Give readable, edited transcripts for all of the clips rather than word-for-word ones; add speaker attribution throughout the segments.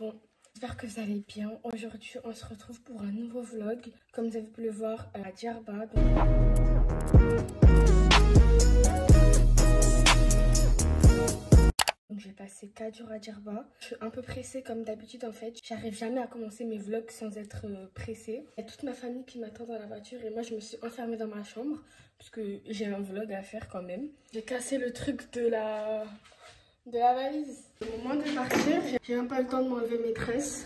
Speaker 1: Bon, j'espère que vous allez bien. Aujourd'hui, on se retrouve pour un nouveau vlog. Comme vous avez pu le voir, à Djerba. Donc j'ai passé 4 jours à Djerba. Je suis un peu pressée comme d'habitude en fait. J'arrive jamais à commencer mes vlogs sans être pressée. Il y a toute ma famille qui m'attend dans la voiture et moi je me suis enfermée dans ma chambre parce que j'ai un vlog à faire quand même. J'ai cassé le truc de la valise. Au moment de partir, j'ai même pas le temps de m'enlever mes tresses.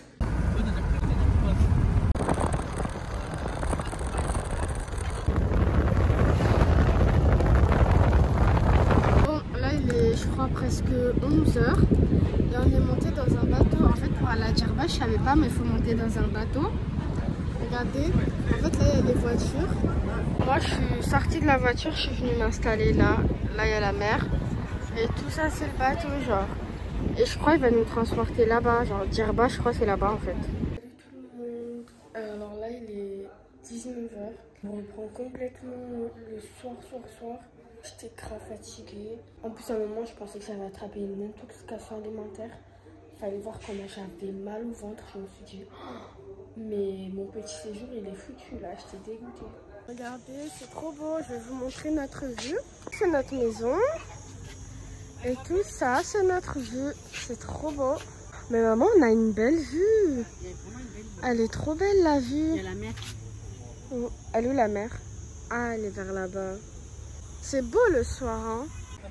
Speaker 1: Je crois presque 11 h et on est monté dans un bateau. En fait, pour aller à Djerba, je savais pas, mais il faut monter dans un bateau. Regardez, en fait là il y a les voitures. Moi je suis sortie de la voiture, je suis venue m'installer là. Là il y a la mer et tout ça c'est le bateau genre. Et je crois qu'il va nous transporter là-bas, genre Djerba, je crois c'est là-bas en fait. Salut tout le monde. Alors là il est 19 h. On reprend complètement le soir. J'étais grave fatiguée. En plus, à un moment, je pensais que j'avais attrapé une intoxication alimentaire. Il fallait voir comment j'avais mal au ventre. Je me suis dit, oh, mais mon petit séjour, il est foutu là. J'étais dégoûtée. Regardez, c'est trop beau. Je vais vous montrer notre vue. C'est notre maison. Et tout ça, c'est notre vue. C'est trop beau. Mais maman, on a une belle vue. Elle est trop belle, la vue. Il y a la mer. Elle est où la mer? Ah, elle est vers là-bas. C'est beau le soir, hein.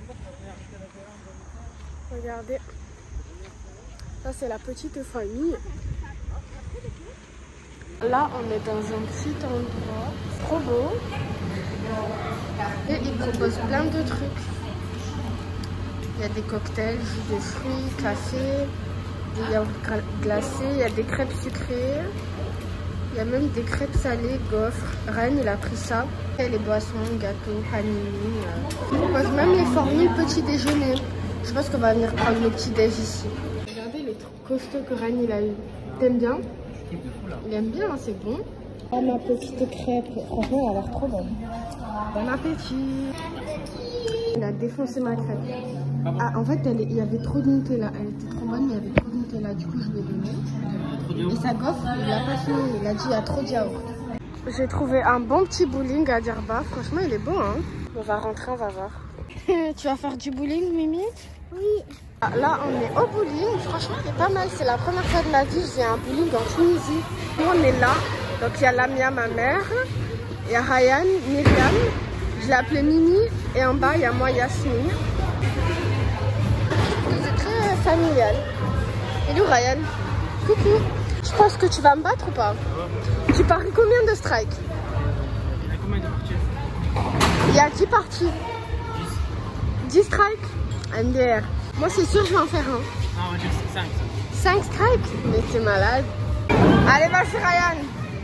Speaker 1: Regardez. Ça, c'est la petite famille. Là, on est dans un petit endroit. Trop beau. Et ils proposent plein de trucs. Il y a des cocktails, jus de fruits, café, des yaourts glacés, il y a des crêpes sucrées. Il y a même des crêpes salées, gaufres. Ryan, il a pris ça. Et les boissons, gâteaux, panini. Il propose même les formules petit déjeuner. Je pense qu'on va venir prendre le petit déj ici. Regardez les trucs costauds que Ryan il a eu. T'aimes bien? Il aime bien, hein, c'est bon. Oh, ma petite crêpe. Franchement, elle a l'air trop bonne. Bon appétit. Il a défoncé ma crêpe. Ah, en fait, il y avait trop de Nutella. Elle était trop bonne, mais il y avait trop de Nutella. Du coup, je l'ai donné. Et sa gaufre, il l'a pas fini. Il a dit il y a trop de yaourt. J'ai trouvé un bon petit bowling à Djerba. Franchement, il est bon, hein. On va rentrer, on va voir. Tu vas faire du bowling, Mimi? Oui. Ah, là, on est au bowling. Franchement, il est pas mal. C'est la première fois de ma vie que j'ai un bowling en Tunisie. Nous, on est là. Donc, il y a Lamia, ma mère. Il y a Ryan, Myriam. Je l'ai appelée Mimi. Et en bas, il y a moi, Yasmine. C'est très familial. Et où Ryan? Coucou. Je pense que tu vas me battre ou pas? Tu paries combien de strikes?
Speaker 2: Il y a combien de parties?
Speaker 1: Il y a 10 parties. 10 strikes? MDR. Moi c'est sûr je vais en faire un.
Speaker 2: Non, on va dire 5.
Speaker 1: 5 strikes? Mais t'es malade. Allez vas-y Ryan.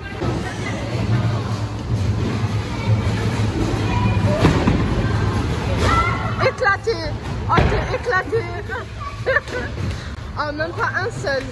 Speaker 1: Éclaté. Oh t'es éclaté. Oh même pas un seul.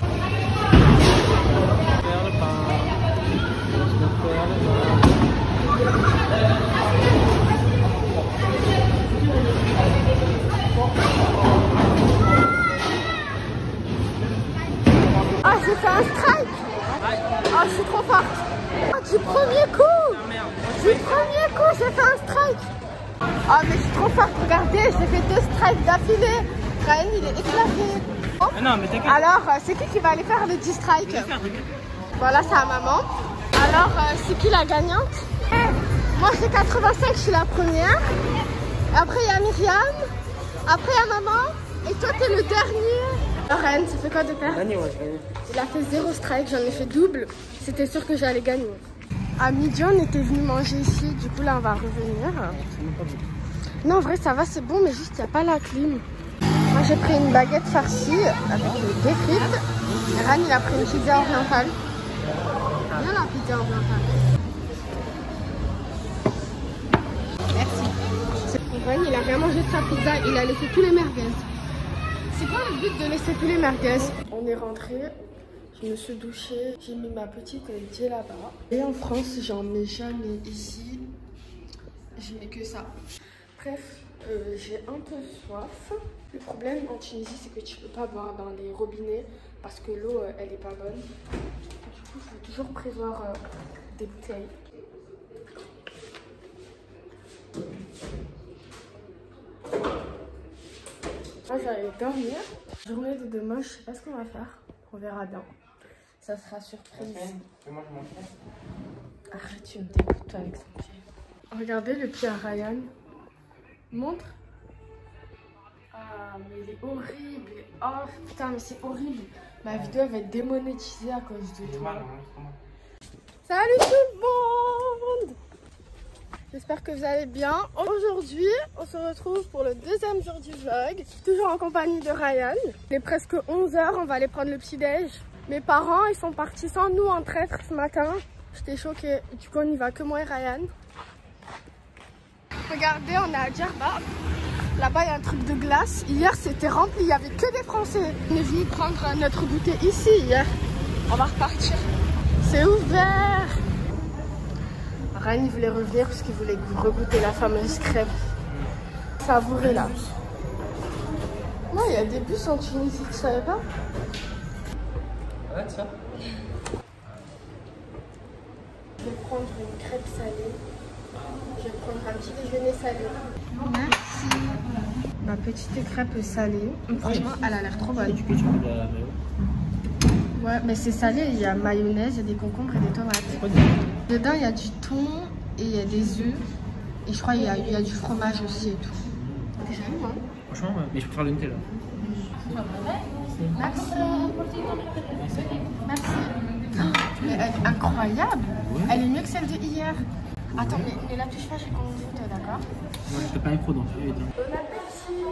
Speaker 1: Ah j'ai fait un strike. Ah je suis trop forte. Ah du premier coup. Du premier coup j'ai fait un strike. Ah mais je suis trop forte, regardez, j'ai fait 2 strikes d'affilée. Ryan il est éclaté. Oh.
Speaker 2: Non mais t'inquiète.
Speaker 1: Alors c'est qui va aller faire le 10 strike? Voilà c'est à maman. Alors c'est qui la gagnante? Moi j'ai 85, je suis la première. Après il y a Myriam. Après il y a maman. Et toi t'es le dernier. Ryan, ça fait quoi de perdre?
Speaker 2: Gagné, ouais, j'ai gagné.
Speaker 1: Il a fait 0 strike, j'en ai fait double. C'était sûr que j'allais gagner. À midi on était venu manger ici, du coup là on va revenir. Non en vrai ça va, c'est bon mais juste il n'y a pas la clim. Moi j'ai pris une baguette farcie avec des frites. Ryan il a pris une pizza orientale. Bien la pizza orientale. Merci. Ryan il a rien mangé de sa pizza, il a laissé tous les merguez. C'est quoi le but de laisser tous les merguez? On est rentré, je me suis douchée, j'ai mis ma petite dié là-bas. Et en France, j'en mets jamais ici. Je mets que ça. Bref, J'ai un peu soif. Le problème en Tunisie, c'est que tu peux pas boire dans les robinets parce que l'eau, elle est pas bonne. Du coup, il faut toujours prévoir des bouteilles. Moi, j'allais dormir. Journée de demain, je sais pas ce qu'on va faire. On verra bien. Ça sera surprise. Arrête, tu me dégoûtes toi avec son pied. Regardez le pied à Ryan. Montre. Ah, mais il est horrible. Oh putain, mais c'est horrible. Ma vidéo va être démonétisée à cause de toi. Salut tout le monde! J'espère que vous allez bien. Aujourd'hui, on se retrouve pour le deuxième jour du vlog. Toujours en compagnie de Ryan. Il est presque 11 h, on va aller prendre le petit-déj. Mes parents, ils sont partis sans nous en traître ce matin. J'étais choquée. Du coup, on y va que moi et Ryan. Regardez, on est à Djerba. Là-bas, il y a un truc de glace. Hier, c'était rempli. Il n'y avait que des Français. On est venu prendre notre goûter ici hier. On va repartir. C'est ouvert. Ryan, il voulait revenir parce qu'il voulait regoûter la fameuse crêpe. Savourez là. Non, il y a des bus en Tunisie, tu savais pas?
Speaker 2: Ouais, ça.
Speaker 1: Je vais prendre une crêpe salée. Je vais prendre un petit déjeuner salé. Merci. Ma petite crêpe salée. Franchement, elle a l'air trop bonne. Ouais, mais c'est salé. Il y a mayonnaise, il y a des concombres et des tomates. Dedans, il y a du thon et il y a des œufs. Et je crois qu'il y a du fromage aussi et tout. T'es jaloux, hein?
Speaker 2: Franchement, ouais. Mais je préfère le Nutella.
Speaker 1: Merci. Merci. Oh, mais elle est incroyable. Ouais. Elle est mieux que celle de hier. Attends, mais la touche pas, j'ai conduite, d'accord?
Speaker 2: Moi, je te pas un micro, donc je vais
Speaker 1: Bon appétit.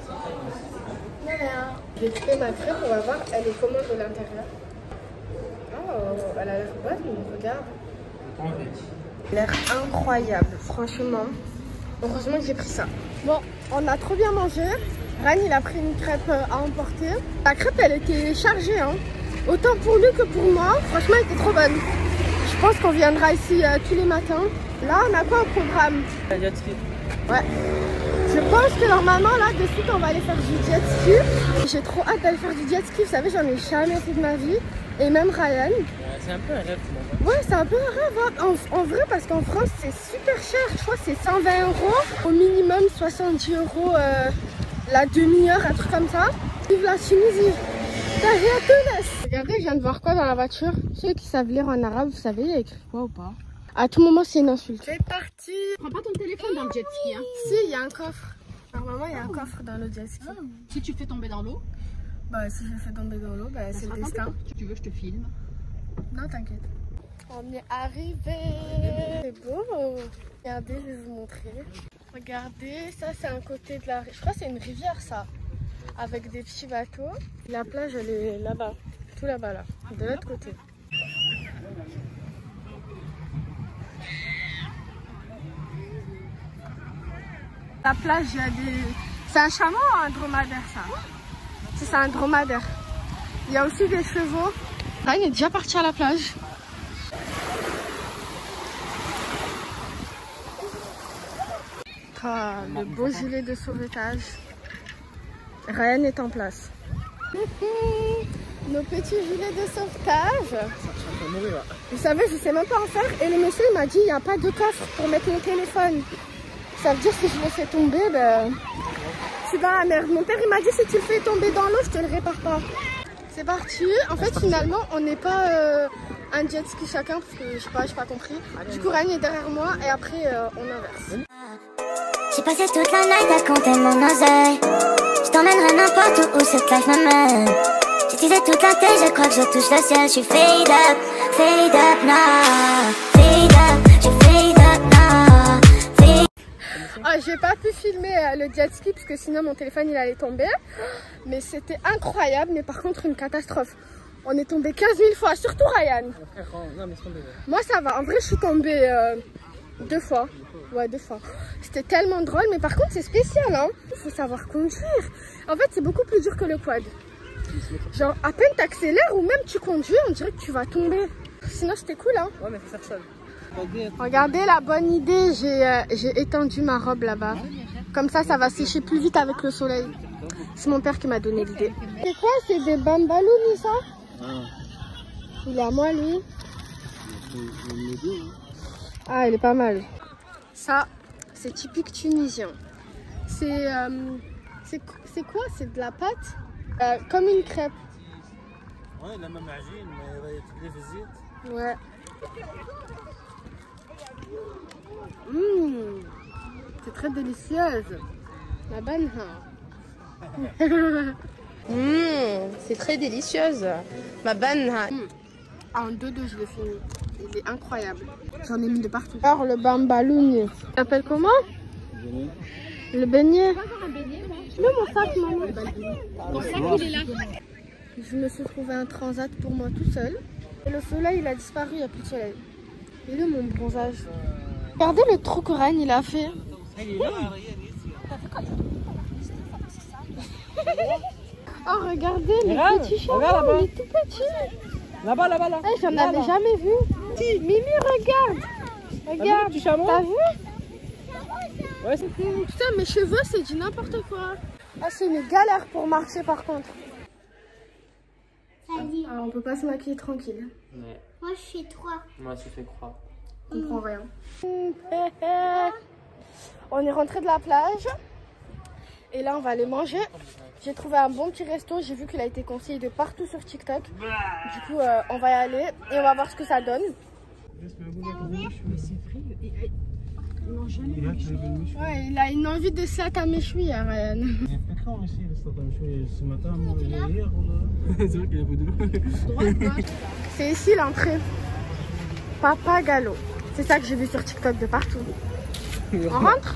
Speaker 1: Je vais créer ma crêpe, on va voir, elle est comment de l'intérieur. Oh, elle a l'air bonne, regarde. Elle a l'air incroyable, franchement. Heureusement que j'ai pris ça. Bon, on a trop bien mangé. Ryan, il a pris une crêpe à emporter. La crêpe, elle était chargée, hein. Autant pour lui que pour moi. Franchement, elle était trop bonne. Je pense qu'on viendra ici tous les matins. Là, on a quoi au programme?
Speaker 2: Jet ski.
Speaker 1: Ouais. Je pense que normalement, là, de suite, on va aller faire du jet ski. J'ai trop hâte d'aller faire du jet ski. Vous savez, j'en ai jamais fait de ma vie. Et même Ryan.
Speaker 2: C'est un peu un rêve.
Speaker 1: Ouais, c'est un peu un rêve. Hein. En vrai, parce qu'en France, c'est super cher. Je crois que c'est 120 €. Au minimum, 70 € la demi-heure, un truc comme ça. Vive la Tunisie. Regardez, je viens de voir quoi dans la voiture. Ceux qui savent lire en arabe, vous savez, il y a écrit quoi ou pas? À tout moment, c'est une insulte. C'est parti.
Speaker 3: Prends pas ton téléphone dans le jet ski. Hein.
Speaker 1: Si, il y a un coffre. Normalement, il y a un coffre dans le jet ski.
Speaker 3: Si tu fais tomber dans l'eau.
Speaker 1: Bah, si je fais tomber dans l'eau, bah, c'est le destin.
Speaker 3: Tu veux, je te filme.
Speaker 1: Non, t'inquiète. On est arrivé. C'est beau. Regardez, je vais vous montrer. Regardez, ça, c'est un côté de la... Je crois que c'est une rivière, ça. Avec des petits bateaux. La plage, elle est là-bas. Tout là-bas, là. De l'autre côté. La plage, il y a des... C'est un chameau ou un dromadaire, ça? C'est un dromadaire. Il y a aussi des chevaux. Là, il est déjà parti à la plage. Ah, le beau gilet de sauvetage. Ryan est en place. Nos petits gilets de sauvetage. Vous savez, je sais même pas en faire. Et le monsieur il m'a dit, il n'y a pas de coffre pour mettre mon téléphone. Ça veut dire que si je le fais tomber, ben, je suis dans la merde. Mon père il m'a dit, si tu le fais tomber dans l'eau, je te le répare pas. C'est parti. En fait, finalement, on n'est pas un jet ski chacun parce que je sais pas compris. Du coup, Ryan est derrière moi et après, on inverse.
Speaker 4: J'ai passé toute la night à compter mon oseille. Je t'emmènerai n'importe où cette life me mène. J'utilisais toute la tête, je crois que je touche le ciel. Je suis fade up now. Fade up, je fade up now.
Speaker 1: Ah, j'ai pas pu filmer le jet ski parce que sinon mon téléphone il allait tomber. Mais c'était incroyable, mais par contre une catastrophe. On est tombé 15 000 fois, surtout Ryan. Moi ça va, en vrai je suis tombée 2 fois. Ouais, 2 fois. C'était tellement drôle, mais par contre c'est spécial, hein. Il faut savoir conduire. En fait c'est beaucoup plus dur que le quad. Genre à peine t'accélères ou même tu conduis, on dirait que tu vas tomber. Sinon c'était cool, hein.
Speaker 2: Ouais, mais faut faire seul.
Speaker 1: Regardez la bonne idée, j'ai étendu ma robe là-bas. Comme ça va sécher plus vite avec le soleil. C'est mon père qui m'a donné l'idée. C'est quoi? C'est des bambalouni, ça? Il est à moi, lui. Ah, il est pas mal. Ça, c'est typique tunisien. C'est quoi? C'est de la pâte comme une crêpe.
Speaker 2: Ouais, la même agine, mais toutes les visites.
Speaker 1: Ouais. C'est très délicieuse. La banha. C'est très délicieuse. Ma banha. En 2-2, je l'ai fini. Il est incroyable. J'en ai mis de partout. Alors, le bambalouni. Tu t'appelles comment? Le beignet. Tu veux mon sac, maman?
Speaker 3: Ton sac, il est là.
Speaker 1: Je me suis trouvé un transat pour moi tout seul. Et le soleil, il a disparu, il n'y a plus de soleil. Et là, mon bronzage. Regardez le trou que Ryan, il a fait. Oh, regardez, le petit chameau, il est tout petit.
Speaker 2: Là-bas, là-bas, là.
Speaker 1: Hey, j'en avais jamais vu. Mimi, regarde. Regarde, t'as vu?
Speaker 2: Ouais.
Speaker 1: Putain, mes cheveux, c'est du n'importe quoi. Ah, c'est une galère pour marcher, par contre. Alors, on peut pas se maquiller tranquille.
Speaker 2: Ouais.
Speaker 4: Moi, je fais 3.
Speaker 2: Moi, je fais croire.
Speaker 1: On comprend rien. On est rentré de la plage. Et là, on va aller manger. J'ai trouvé un bon petit resto. J'ai vu qu'il a été conseillé de partout sur TikTok. Du coup, on va y aller et on va voir ce que ça donne. Ouais, il a une envie de salat à méchoui, Ryan. C'est ici l'entrée. Papa Gallo. C'est ça que j'ai vu sur TikTok de partout. On rentre?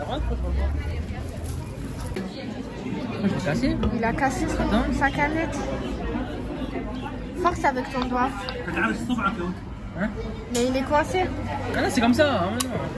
Speaker 1: Il a cassé sa canette. Force avec ton doigt.
Speaker 2: Hein?
Speaker 1: Mais il est coincé.
Speaker 2: Ah non, c'est comme ça. Hein,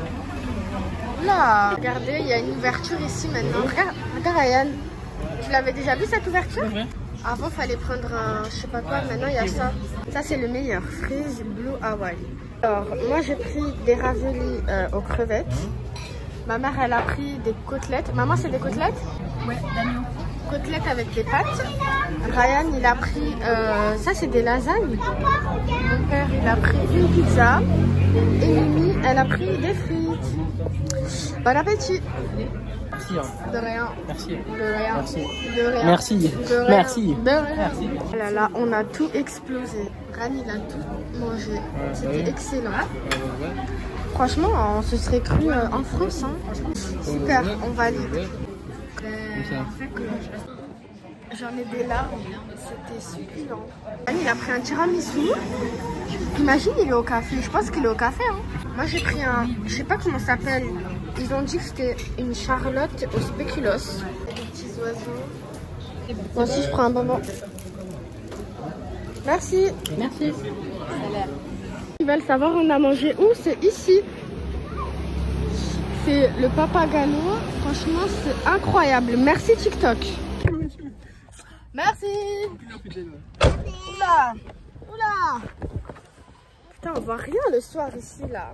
Speaker 1: Là, regardez, il y a une ouverture ici maintenant. Regarde, Ryan. Tu l'avais déjà vu cette ouverture?
Speaker 2: Ouais.
Speaker 1: Avant, il fallait prendre un je sais pas quoi. Maintenant, il y a ça. Ça, c'est le meilleur. Freeze Blue Hawaii. Alors, moi, j'ai pris des raviolis aux crevettes. Ma mère, elle a pris des côtelettes. Maman, c'est des côtelettes?
Speaker 3: Ouais, d'agneau.
Speaker 1: Côtelettes avec des pâtes. Ryan, il a pris... ça, c'est des lasagnes. Mon père, il a pris une pizza. Et Mimi, elle a pris des frites. Bon appétit.
Speaker 2: Merci. Hein.
Speaker 1: De rien.
Speaker 2: Merci.
Speaker 1: De rien.
Speaker 2: Merci.
Speaker 1: De rien.
Speaker 2: Merci.
Speaker 1: De rien.
Speaker 2: Merci.
Speaker 1: De rien.
Speaker 2: Merci.
Speaker 1: Oh là là, on a tout explosé. Ryan, il a tout mangé. C'était excellent. Franchement, on se serait cru en France. Hein. Super, on valide. J'en ai des larmes, c'était succulent. Il a pris un tiramisu. Imagine, il est au café. Je pense qu'il est au café. Hein. Moi, j'ai pris un... Je sais pas comment ça s'appelle. Ils ont dit que c'était une charlotte au spéculoos. Des petits oiseaux. Moi aussi, je prends un bonbon. Merci.
Speaker 3: Merci.
Speaker 1: Ils veulent savoir on a mangé où? C'est ici. C'est le Papa Gallo. Franchement, c'est incroyable. Merci TikTok. Merci. Oula. Oula. Putain, on voit rien le soir ici, là.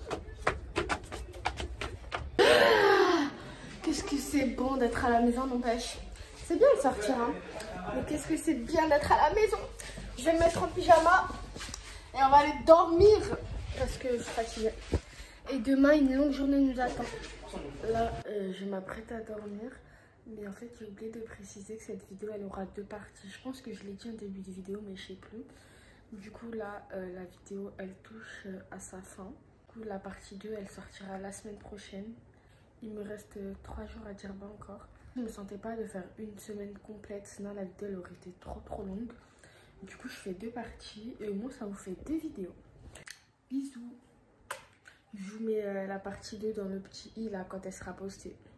Speaker 1: Qu'est-ce que c'est bon d'être à la maison, n'empêche. C'est bien de sortir, hein. Mais qu'est-ce que c'est bien d'être à la maison. Je vais me mettre en pyjama. Et on va aller dormir. Parce que je suis fatiguée. Et demain, une longue journée nous attend. Là, je m'apprête à dormir. Mais en fait, j'ai oublié de préciser que cette vidéo, elle aura 2 parties. Je pense que je l'ai dit en début de vidéo, mais je sais plus. Du coup, là, la vidéo, elle touche à sa fin. Du coup, la partie 2, elle sortira la semaine prochaine. Il me reste 3 jours à Djerba encore. Je ne me sentais pas de faire une semaine complète, sinon la vidéo, elle aurait été trop longue. Du coup, je fais 2 parties et au moins, ça vous fait 2 vidéos. Bisous. Je vous mets la partie 2 dans le petit i, là, quand elle sera postée.